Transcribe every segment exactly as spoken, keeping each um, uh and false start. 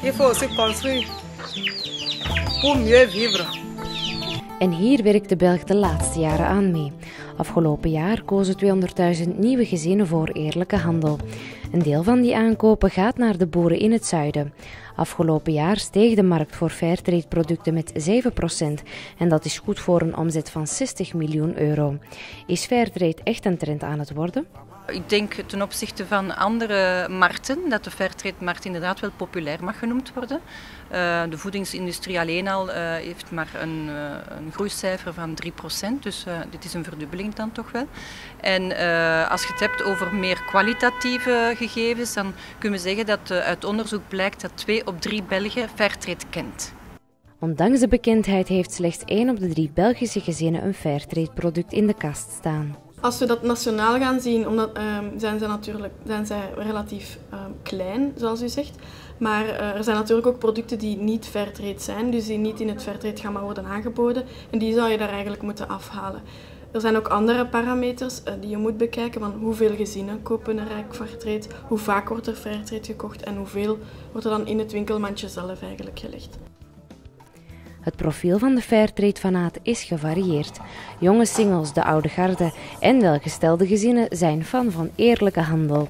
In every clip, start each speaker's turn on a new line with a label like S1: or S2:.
S1: Il faut aussi construire pour mieux vivre.
S2: En hier werkt de Belg de laatste jaren aan mee. Afgelopen jaar kozen tweehonderdduizend nieuwe gezinnen voor eerlijke handel. Een deel van die aankopen gaat naar de boeren in het zuiden. Afgelopen jaar steeg de markt voor Fairtrade-producten met zeven procent en dat is goed voor een omzet van zestig miljoen euro. Is Fairtrade echt een trend aan het worden?
S3: Ik denk ten opzichte van andere markten dat de Fairtrade-markt inderdaad wel populair mag genoemd worden. Uh, de voedingsindustrie alleen al uh, heeft maar een, uh, een groeicijfer van drie procent, dus uh, dit is een verdubbeling dan toch wel. En uh, als je het hebt over meer kwalitatieve gegevens, dan kunnen we zeggen dat uh, uit onderzoek blijkt dat twee op drie Belgen Fairtrade kent.
S2: Ondanks de bekendheid heeft slechts één op de drie Belgische gezinnen een Fairtrade-product in de kast staan.
S4: Als we dat nationaal gaan zien, omdat, um, zijn, zij natuurlijk, zijn zij relatief um, klein, zoals u zegt. Maar uh, er zijn natuurlijk ook producten die niet Fairtrade zijn, dus die niet in het Fairtrade-gamma worden aangeboden. En die zou je daar eigenlijk moeten afhalen. Er zijn ook andere parameters uh, die je moet bekijken, van hoeveel gezinnen kopen er eigenlijk Fairtrade, hoe vaak wordt er Fairtrade gekocht en hoeveel wordt er dan in het winkelmandje zelf eigenlijk gelegd.
S2: Het profiel van de Fairtrade-fanaat is gevarieerd. Jonge singles, de oude garde en welgestelde gezinnen zijn fan van eerlijke handel.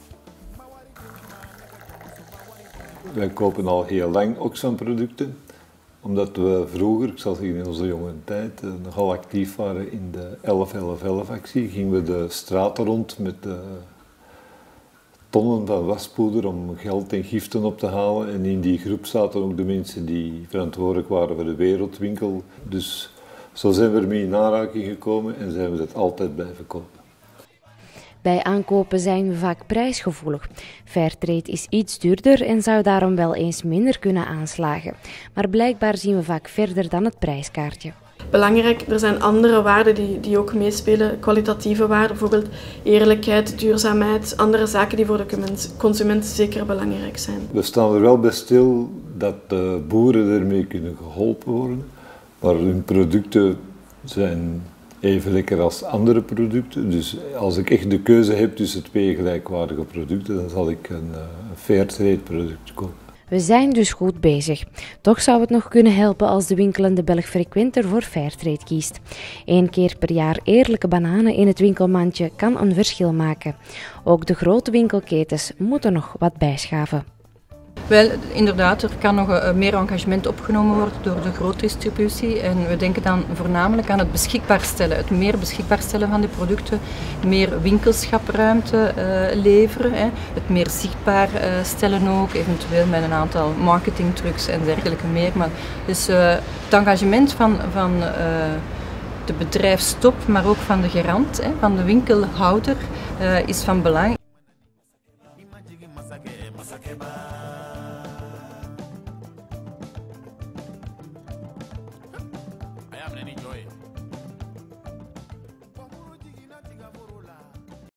S5: Wij kopen al heel lang Oxfam-producten, omdat we vroeger, ik zal zeggen in onze jonge tijd, nogal actief waren in de elf elf elf actie. Gingen we de straten rond met de tonnen van waspoeder om geld en giften op te halen. En in die groep zaten ook de mensen die verantwoordelijk waren voor de wereldwinkel. Dus zo zijn we ermee in aanraking gekomen en zijn we dat altijd blijven kopen.
S2: Bij aankopen zijn we vaak prijsgevoelig. Fairtrade is iets duurder en zou daarom wel eens minder kunnen aanslagen. Maar blijkbaar zien we vaak verder dan het prijskaartje.
S4: Belangrijk, er zijn andere waarden die, die ook meespelen, kwalitatieve waarden, bijvoorbeeld eerlijkheid, duurzaamheid, andere zaken die voor de consument zeker belangrijk zijn.
S5: We staan er wel bij stil dat de boeren ermee kunnen geholpen worden, maar hun producten zijn even lekker als andere producten. Dus als ik echt de keuze heb tussen twee gelijkwaardige producten, dan zal ik een, een Fairtrade product kopen.
S2: We zijn dus goed bezig. Toch zou het nog kunnen helpen als de winkelende Belg frequenter voor Fairtrade kiest. Eén keer per jaar eerlijke bananen in het winkelmandje kan een verschil maken. Ook de grote winkelketens moeten nog wat bijschaven.
S3: Wel, inderdaad, er kan nog uh, meer engagement opgenomen worden door de grootdistributie. En we denken dan voornamelijk aan het beschikbaar stellen, het meer beschikbaar stellen van die producten, meer winkelschapruimte uh, leveren, hè, het meer zichtbaar uh, stellen ook, eventueel met een aantal marketingtrucs en dergelijke meer. Maar dus uh, het engagement van, van uh, de bedrijfstop, maar ook van de gerant, hè, van de winkelhouder, uh, is van belang.